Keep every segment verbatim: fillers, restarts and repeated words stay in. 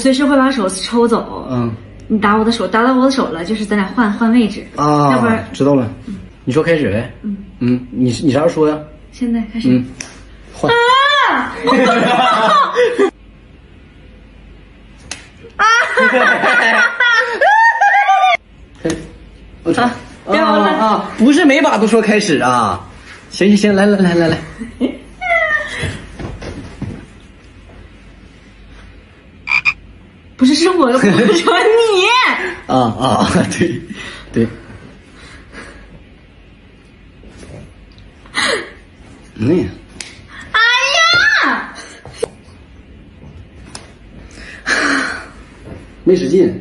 随时会把手抽走。 嗯， 你打我的手，打到我的手了，就是咱俩换换位置啊。 要不然知道了。嗯，你说开始呗。嗯嗯，你你啥时候说呀？ 现在开始。 嗯，换。啊！啊！我操！ 别玩了啊！不是每把都说开始啊！行行行，来来来来来。 不是，是我，我说你。 啊啊！对对。嗯。 哎呀！ 没使劲。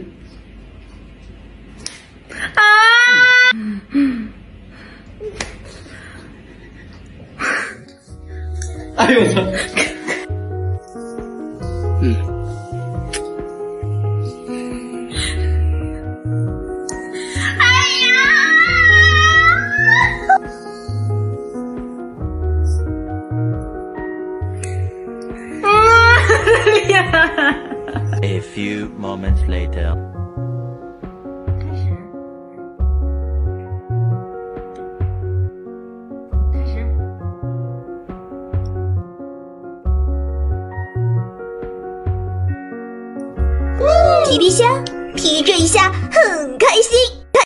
啊！ 哎呦我操！嗯。 哎呀！啊！厉害！ A few moments later. 开始。开始。 皮皮虾，皮这一下很开心。